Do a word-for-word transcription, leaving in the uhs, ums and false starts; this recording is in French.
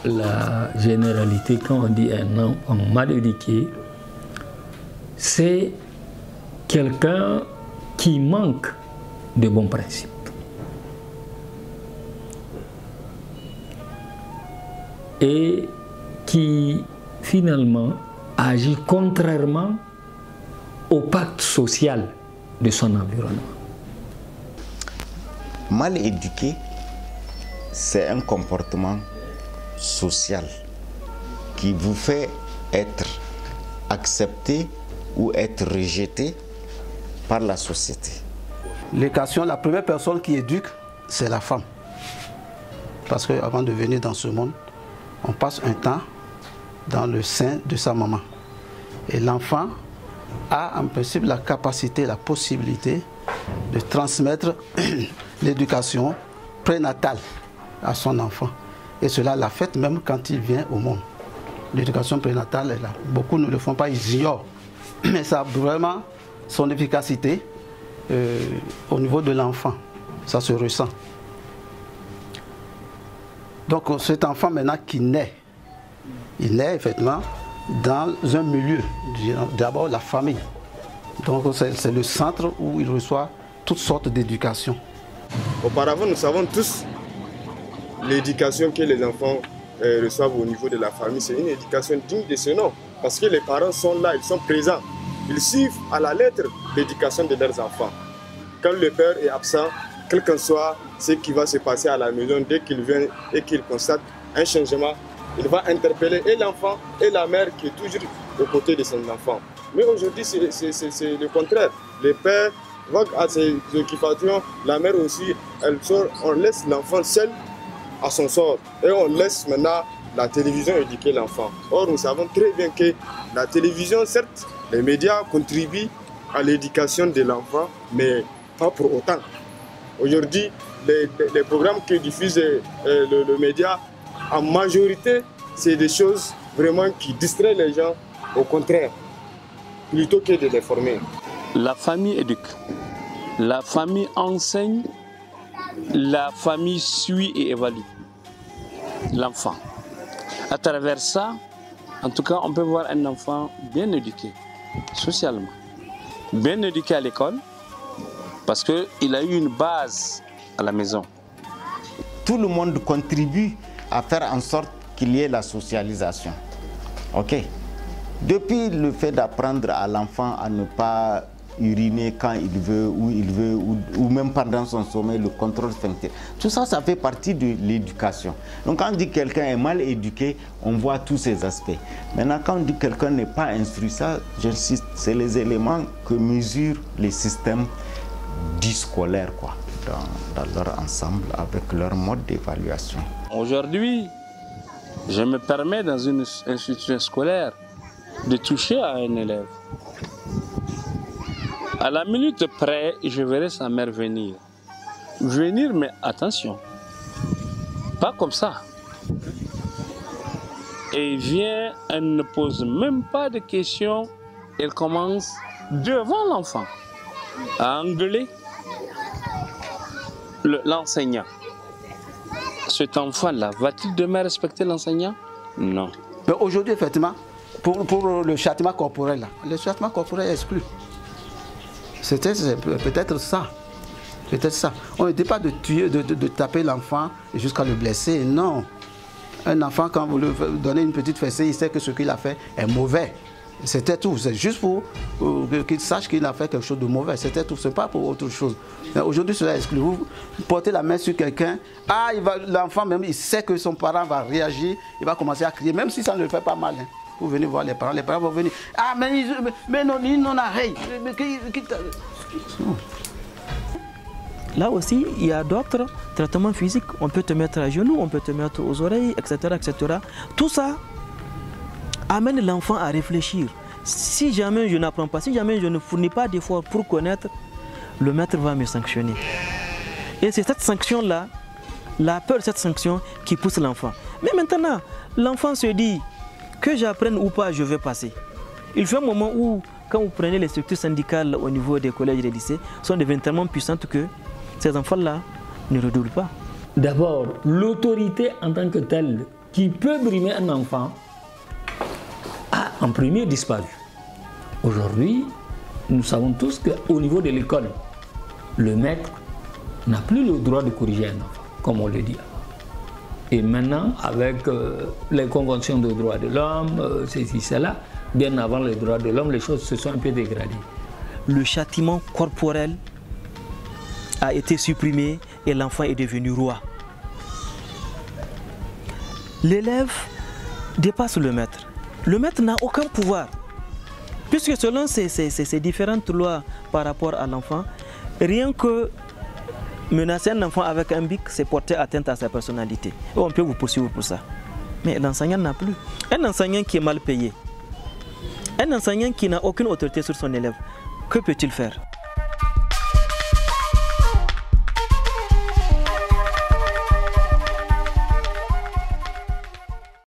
la généralité quand on dit un enfant mal éduqué, c'est quelqu'un qui manque de bons principes. Et qui finalement agit contrairement au pacte social de son environnement. Mal éduqué, c'est un comportement social qui vous fait être accepté ou être rejeté par la société. L'éducation, la première personne qui éduque, c'est la femme. Parce qu'avant de venir dans ce monde, on passe un temps dans le sein de sa maman. Et l'enfant a en principe la capacité, la possibilité de transmettre l'éducation prénatale à son enfant. Et cela l'a fait même quand il vient au monde. L'éducation prénatale est là. Beaucoup ne le font pas, ils ignorent. Mais ça a vraiment son efficacité euh, au niveau de l'enfant. Ça se ressent. Donc cet enfant maintenant qui naît, il naît effectivement dans un milieu, d'abord la famille. Donc c'est le centre où il reçoit toutes sortes d'éducation. Auparavant, nous savons tous l'éducation que les enfants euh, reçoivent au niveau de la famille. C'est une éducation digne de ce nom, parce que les parents sont là, ils sont présents. Ils suivent à la lettre l'éducation de leurs enfants. Quand le père est absent, quel que soit ce qui va se passer à la maison, dès qu'il vient et qu'il constate un changement, il va interpeller et l'enfant et la mère qui est toujours aux côtés de son enfant. Mais aujourd'hui, c'est le contraire. Les pères vont à ses occupations, la mère aussi, elle sort, on laisse l'enfant seul à son sort. Et on laisse maintenant la télévision éduquer l'enfant. Or, nous savons très bien que la télévision, certes, les médias contribuent à l'éducation de l'enfant, mais pas pour autant. Aujourd'hui, les, les programmes que diffuse euh, le, le média, en majorité, c'est des choses vraiment qui distraient les gens, au contraire, plutôt que de les former. La famille éduque, la famille enseigne, la famille suit et évalue l'enfant. À travers ça, en tout cas, on peut voir un enfant bien éduqué, socialement, bien éduqué à l'école, parce qu'il a eu une base à la maison. Tout le monde contribue à faire en sorte qu'il y ait la socialisation. Ok. Depuis le fait d'apprendre à l'enfant à ne pas uriner quand il veut, où il veut, ou, ou même pendant son sommeil, le contrôle sphincter. Tout ça, ça fait partie de l'éducation. Donc quand on dit que quelqu'un est mal éduqué, on voit tous ces aspects. Maintenant, quand on dit que quelqu'un n'est pas instruit, ça, j'insiste, c'est les éléments que mesurent les systèmes dits scolaires, quoi, dans, dans leur ensemble, avec leur mode d'évaluation. Aujourd'hui, je me permets dans une institution scolaire de toucher à un élève. À la minute près, je verrai sa mère venir. Venir, mais attention, pas comme ça. Et il vient, elle ne pose même pas de questions, elle commence devant l'enfant à engueuler l'enseignant. Cet enfant-là, va-t-il demain respecter l'enseignant? Non. Aujourd'hui, effectivement, pour, pour le châtiment corporel, là, le châtiment corporel est exclu. C'était peut-être ça. Peut-être ça. On ne dit pas de tuer, de, de, de taper l'enfant jusqu'à le blesser. Non. Un enfant, quand vous lui donnez une petite fessée, il sait que ce qu'il a fait est mauvais. C'était tout. C'est juste pour, pour qu'il sache qu'il a fait quelque chose de mauvais. C'était tout. Ce n'est pas pour autre chose. Aujourd'hui, cela est exclu. Vous portez la main sur quelqu'un, ah, l'enfant même, il sait que son parent va réagir, il va commencer à crier, même si ça ne le fait pas mal. Hein. Vous venez voir les parents, les parents vont venir. Ah, mais, mais, mais non, ils n'ont rien. Là aussi, il y a d'autres traitements physiques. On peut te mettre à genoux, on peut te mettre aux oreilles, et cetera, et cetera. Tout ça amène l'enfant à réfléchir. Si jamais je n'apprends pas, si jamais je ne fournis pas d'efforts pour connaître, le maître va me sanctionner. Et c'est cette sanction-là, la peur de cette sanction qui pousse l'enfant. Mais maintenant, l'enfant se dit, que j'apprenne ou pas, je vais passer. Il fait un moment où, quand vous prenez les structures syndicales au niveau des collèges et des lycées, sont devenues tellement puissantes que ces enfants-là ne redoublent pas. D'abord, l'autorité en tant que telle qui peut brimer un enfant a en premier disparu. Aujourd'hui, nous savons tous qu'au niveau de l'école, le maître n'a plus le droit de corriger un enfant, comme on le dit avant. Et maintenant, avec euh, les conventions de droits de l'homme, euh, ceci, cela, bien avant les droits de l'homme, les choses se sont un peu dégradées. Le châtiment corporel a été supprimé et l'enfant est devenu roi. L'élève dépasse le maître. Le maître n'a aucun pouvoir. Puisque selon ces, ces, ces différentes lois par rapport à l'enfant, rien que menacer un enfant avec un bic, c'est porter atteinte à sa personnalité. Et on peut vous poursuivre pour ça. Mais l'enseignant n'a plus. Un enseignant qui est mal payé, un enseignant qui n'a aucune autorité sur son élève, que peut-il faire?